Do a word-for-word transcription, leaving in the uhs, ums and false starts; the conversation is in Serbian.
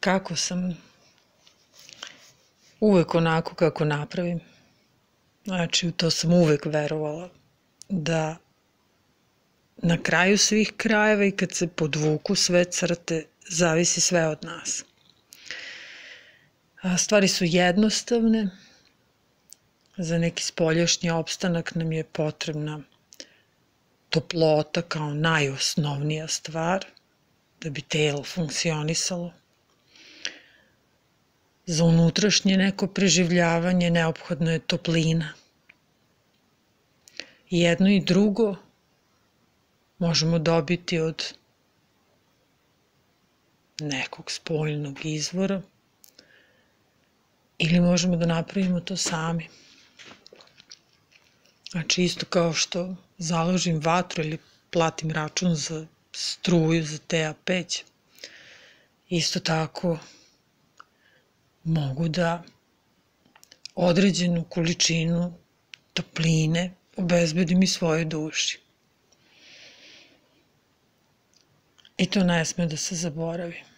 kako sam uvek onako kako napravim. Znači, u to sam uvek verovala, da na kraju svih krajeva i kad se podvuku sve crte, zavisi sve od nas. A stvari su jednostavne, za neki spoljašnji opstanak nam je potrebna toplota kao najosnovnija stvar, da bi telo funkcionisalo. Za unutrašnje neko preživljavanje neophodno je toplina. I jedno i drugo možemo dobiti od nekog spoljnog izvora ili možemo da napravimo to sami. Znači, isto kao što založim vatru ili platim račun za struju, za te peć, isto tako mogu da određenu količinu topline obezbedim i svojoj duši. I to ne sme da se zaboravi.